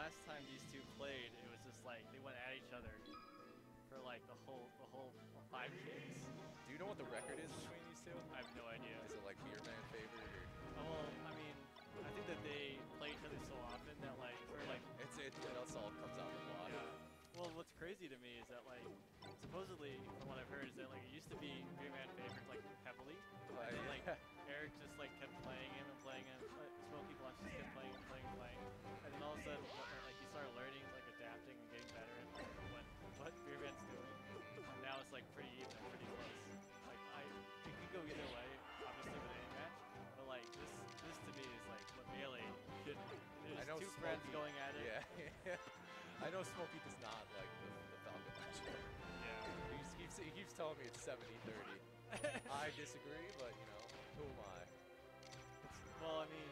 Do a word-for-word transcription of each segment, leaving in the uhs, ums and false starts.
last time these two played, it was just like they went at each other for like the whole the whole five games. Do you know what the record is between these two? I have no idea. Is it like Beer Man favorite or? Well, I mean, I think that they play each other so often that like, or like, it's it. That's all comes out of the water. Yeah. Well, what's crazy to me is that like, supposedly, from what I've heard, is that like it used to be Beer Man favorites like heavily, Uh, and then yeah. like Eric just like kept playing him and playing him. Like, Smoky Lunch just kept playing and playing and playing, and then all of a sudden, like he started learning, like adapting and getting better at like, what what Beer Man's doing. And now it's like pretty even, pretty close. Like I, it could go either way, obviously with any match, but like this this to me is like what Melee should be. There's I know two Smokey, friends going at it. Yeah. I know Smokey does not like the, the Falcon match. Yeah. He, just keeps, he keeps telling me it's seventy thirty. I disagree, but you know, who am I? Well, I mean,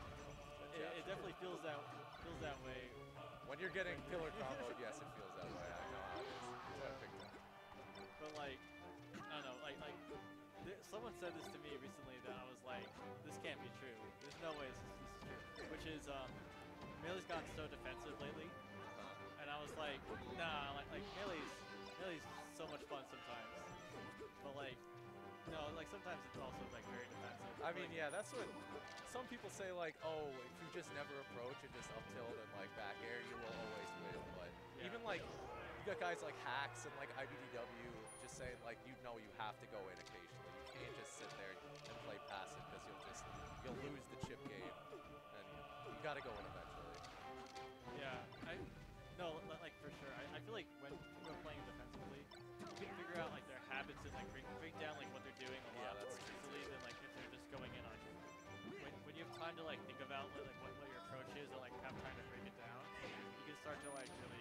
it, it definitely feels that feels that way. When you're getting killer comboed, yes, it feels that way. I know how it is. That's why I picked it. But like, I don't know, like like th someone said this to me recently that I was like, this can't be true. There's no way this is, this is true. Which is, um, Melee's gotten so defensive lately, Uh, and I was like, nah, like like Melee's Melee's so much fun sometimes, but like. No, like sometimes it's also like very defensive. I mean, like, yeah, that's what some people say. Like, oh, if you just never approach and just up tilt and like back air, you will always win. But Yeah. even like you got guys like Hacks and like I B D W just saying like you know you have to go in occasionally. You can't just sit there and play passive because you'll just you'll lose the chip game, and you got to go in eventually. Yeah, I no, li- like for sure. I, I feel like when people are playing defensively, you can figure out like their habits and like break, break down like what they're doing a Yeah, lot that's more true. easily than like if they're just going in on you. When, when you have time to like think about like what, what your approach is and like have time to break it down, you can start to like really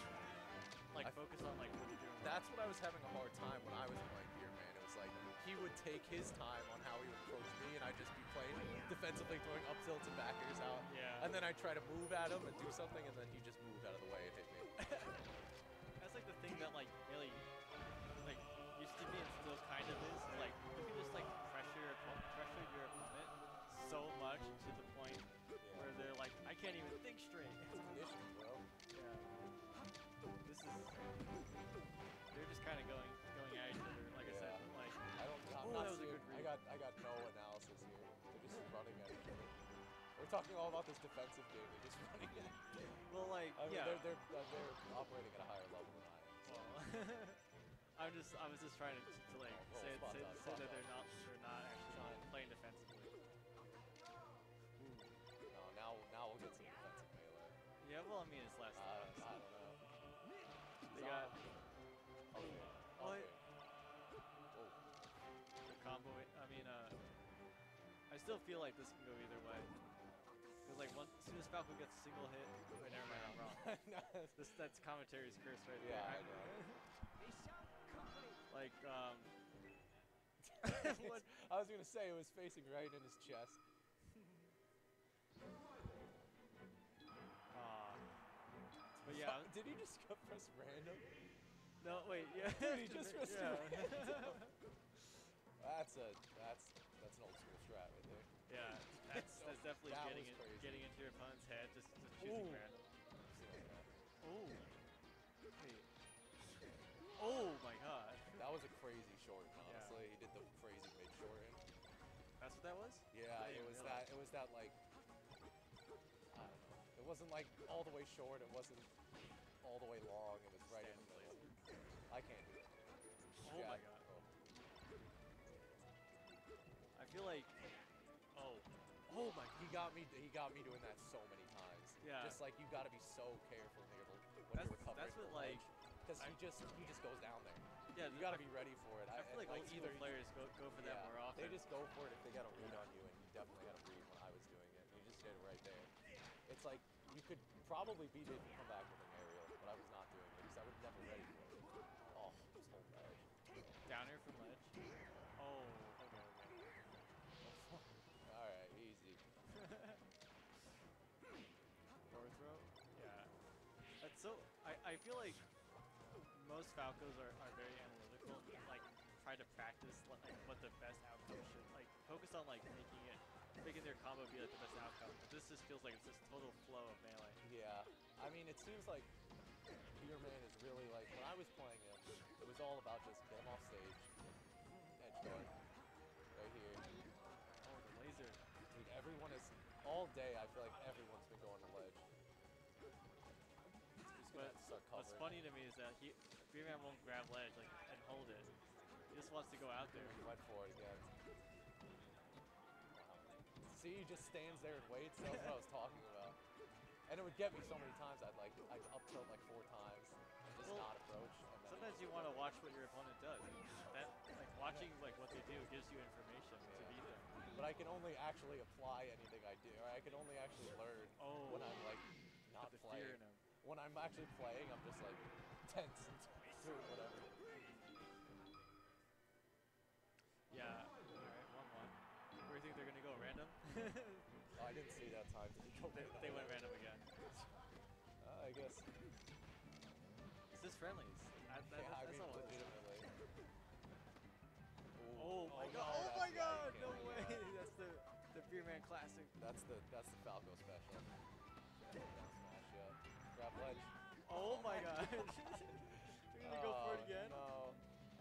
like I- focus on like what you're doing. That's what I was having a hard time when I was playing Beer Man. It was like he would take his time on how he would approach me, and I'd just be playing defensively, throwing up tilts and back airs out. Yeah. And then I'd try to move at him and do something, and then he'd just move out of the way and hit me. That's like the thing that like really like used to be and still kind of is. is like you can just like pressure your oppo- pressure your opponent so much to the point where they're like, I can't even think straight. It's conditioning, bro. Yeah. This is they're just kind of going going at each other, like I said. But like, I don't. I'm Ooh, not that was a seeing, good I read. got. I got no analysis here. They're just running at each other. We're talking all about this defensive game. They're just running at each other. well, like I mean, yeah. they're they're uh, they're operating at a higher level than I am. So. Well, I'm just I was just trying to, to like Oh, say, spot say, on, say spot that on. they're not they're not actually playing defensively. No, now now we'll get some defensive melee. Yeah, well, I mean it's last. I time, don't, I don't know. They got Okay. What? Okay. Oh. the combo. I mean, uh, I still feel like this can go either way. Cause like once, as soon as Falco gets a single hit, wait, never mind, I'm wrong. No. This that's commentary's curse right Yeah, I there. know. Like um. what? I was gonna say it was facing right in his chest. Uh, but yeah, Did he just go press random? no, wait, yeah. Dude, he just pressed yeah. That's a that's that's an old school strat right there. Yeah, that's that's definitely That getting was in, crazy. getting into your opponent's head, just, just choosing Ooh. random. See like that. Oh, wait. Oh my God. That was a crazy short, honestly. He did the crazy mid short. That's what that was? Yeah, I it didn't was realize. that. It was that like. I don't know. It wasn't like all the way short. It wasn't all the way long. It was right in the middle. I can't do it. Oh Yeah, my God. oh. I feel like. Oh. Oh my. He got me. He got me doing that so many times. Yeah. Just like you got to be so careful here when That's- you're recovering. that's what, like, because he I- just he just goes down there. Yeah, You got to I- be ready for it. I feel like and, old school either players go go for that yeah, more often. They just go for it if they got a read on you, and you definitely got a read when I was doing it. You just did it right there. It's like you could probably beat it if you come back with an aerial, but I was not doing it because I was never ready for it. Oh, this whole ledge. Down here from ledge. Oh. Okay. Okay. All right, easy. Forward throw? Yeah. That's so. I, I feel like most Falcos are, are very analytical and like try to practice like what the best outcome should like focus on like making it making their combo be like the best outcome. But this just feels like it's just total flow of melee. Yeah, I mean, it seems like Beer Man is really like, when I was playing him, it was all about just get him off stage, edge guard, right here. Oh, the laser. Dude, everyone is, all day I feel like everyone's been going to ledge. Just gonna But start covering. what's funny to me is that he, Beer Man won't grab ledge like and hold it. He just wants to go out there. He went for it again. See, he just stands there and waits. That's what I was talking about. And it would get me so many times. I'd like, I'd up tilt like four times and just Well, not approach. And then Sometimes you want to watch what your opponent does. That, like watching like what they do gives you information to beat them. But I can only actually apply anything I do, or I can only actually learn Oh, when I'm like not put the fear playing. in him. When I'm actually playing, I'm just like tense and doing whatever. Yeah. All right, one one. Where do you think they're gonna go? Random? Oh, I didn't see that time. Did he go they, random? they went random again. Uh, I guess. Is this friendlies? I, that, Yeah, I that's mean, not what it is. legitimately. Ooh. Oh my god! no, Oh that's- my yeah, god! you No can't do way! that. That's the the Beer Man classic. That's the that's the Falco special. Down smash, yeah. Grab ledge. Oh my god! You're gonna go for it Oh, again? No.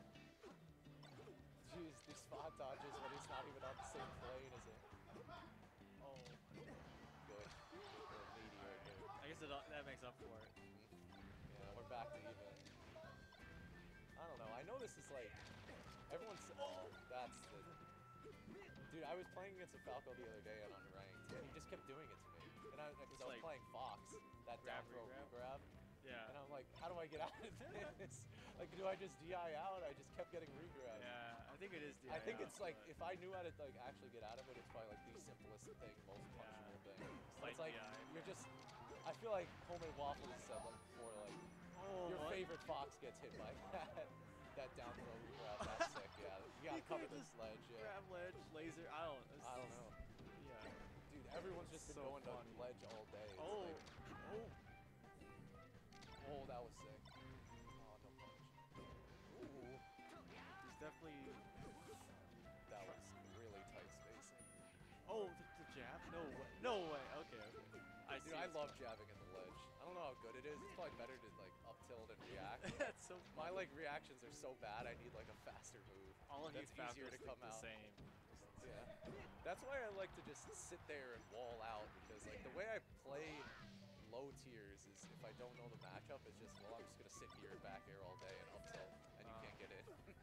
Jeez, these spot dodges when he's not even on the same plane as it. Oh. Good. Good meteor here. I guess it, that makes up for it. Yeah, we're back to even. I don't know. I know this is like everyone's. Oh, that's the. Dude, I was playing against a Falco the other day and unranked, and he just kept doing it to me. And I, because I was like playing Fox, that down grab, throw regrab? grab, Yeah. and I'm like, how do I get out of this? Like, do I just D I out? I just kept getting regrab. Yeah, I think it is D I I think out, it's like but if I knew how to like actually get out of it, it's probably like the simplest thing, most punishable thing. But Slight it's like D I. you're just. I feel like homemade waffles said like before, like Oh, your what? favorite Fox gets hit by that that down throw regrab. That's sick. Yeah, you gotta He cover could've this just ledge. Yeah. Grab ledge, laser. I don't. It's I don't just- know, Yeah. dude. Everyone's just been So going funny. to ledge all day. It's Oh. like, Oh. oh, that was sick. Oh, no punish. Ooh, There's definitely. that was really tight spacing. Oh, the, the jab? No way. No way. Okay. okay. I see. Dude, I what's love going- jabbing at the ledge. I don't know how good it is. It's probably better to like up tilt and react. That's so My funny. like reactions are so bad. I need like a faster move. All of you that's easier Falcons to come think the out. same. Yeah. That's why I like to just sit there and wall out because like the way I play low tiers is if I don't know the matchup, it's just well I'm just gonna sit here and back air all day and up tilt and you Ah. can't get in.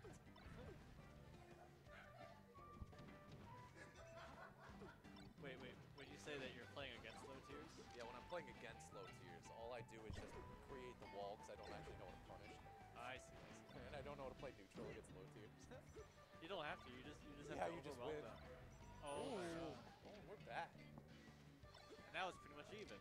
Wait, wait. Would you say that you're playing against low tiers? Yeah, when I'm playing against low tiers, all I do is just create the wall because I don't actually know how to punish. I see. I see. And I don't know how to play neutral against low tiers. You don't have to. You just you just have Yeah, to you just overwhelm win. them. Oh my god. Oh, we're back. And now it's pretty much even.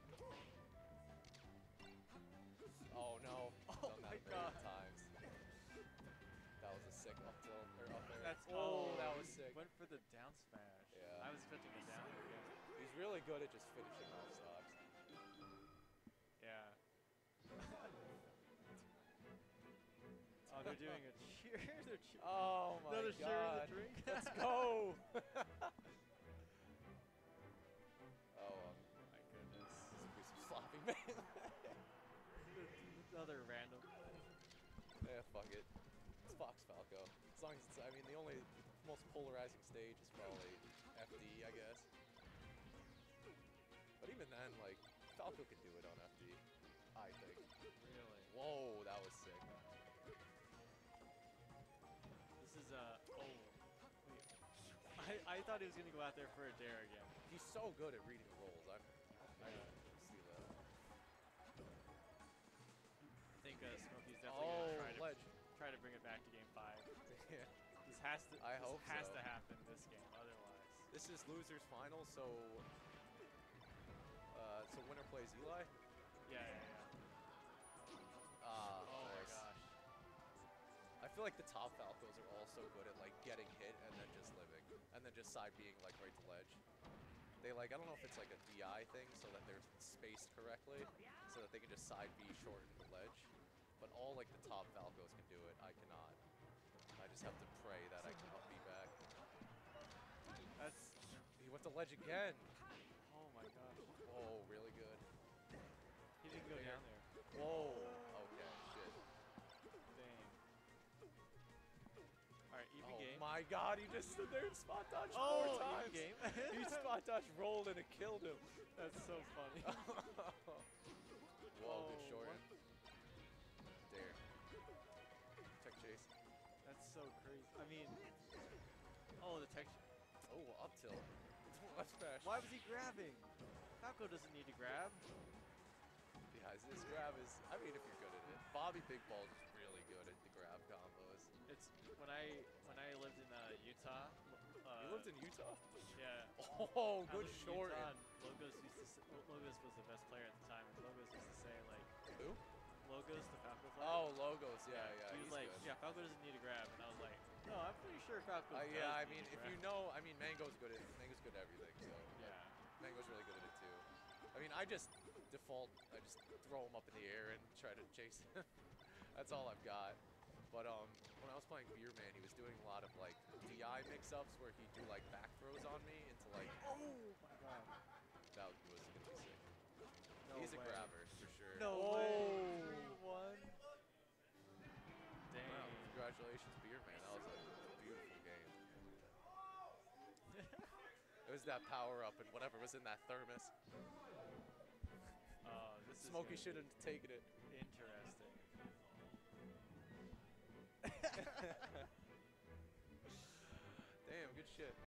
Oh no. Oh Done my that a God. million times. That was a sick up tilt or up air. That's oh, that was he sick. Went for the down smash. Yeah. I was expecting a down air again. He's really good at just finishing off stocks. Yeah. Oh, they're doing a cheer. They're cheer. Oh my Another god. cheer in the drink. Let's go. oh, um, My goodness. this would be some sloppy man. Another random. Yeah, fuck it. It's Fox Falco. As long as it's, I mean, the only most polarizing stage is probably F D, I guess. But even then, like, Falco can do it on F D, I think. Really. Whoa, that was sick. This is a. Uh, oh. Wait. I I thought he was gonna go out there for a dare again. He's so good at reading rolls. I'm, I Yeah. didn't see that. I think uh, Smokey's definitely Oh, gonna try to ledge. try to bring it back to game five. Yeah. This has to. I this hope has so. to happen this game. Otherwise. This is losers final, so uh, so winner plays Eli. Yeah, yeah, yeah. Ah, Oh my nice. gosh. I feel like the top Falcos are all so good at like getting hit and then just living, and then just side being like right to ledge. They like I don't know if it's like a D I thing so that they're spaced correctly, so that they can just side B shorten the ledge. But all like the top Falcos can do it. I cannot. I just have to pray that I can up B back. That's. He went to ledge again. Oh my gosh. Oh, really good. He didn't go There. down there. Whoa. Okay, shit. Dang. Alright, even Oh game. my god, he just stood there and spot dodged Oh, four even times. game. He spot dodged, rolled, and it killed him. That's so funny. Whoa, Oh, good short what? end. There. Check chase. That's so crazy. I mean, oh, the texture. Oh, up tilt. Left smash. Why was he grabbing? Falco doesn't need to grab. Yeah, his, his grab is, I mean, if you're good at it. Bobby Big Ball is really good at the grab combos. It's when I when I lived in uh, Utah. Uh, You lived in Utah? Yeah. Oh, I good lived in short Utah, end. and Logos used to say, Logos was the best player at the time, and Logos used to say like Who? Logos, the Falco player. Oh, Logos, yeah, yeah, He he's was like, good. yeah, Falco doesn't need to grab, and I was like, no, I'm pretty sure Falco. Uh, does yeah, I need mean, to if grab. you know, I mean, Mango's good at Mango's good at everything. So Yeah. Mango's really good at it too. I mean, I just default, I just throw him up in the air and try to chase him. That's all I've got. But um, when I was playing Beer Man, he was doing a lot of like D I mix-ups where he'd do like back throws on me into like. Oh my god. That was gonna be sick. No He's a way. grabber for sure. No oh. way. three one. Dang. Wow, congratulations, Beer Man. That was a beautiful game. It was that power up and whatever was in that thermos. Uh, this Smokey is should have taken it. interesting. Damn, good shit.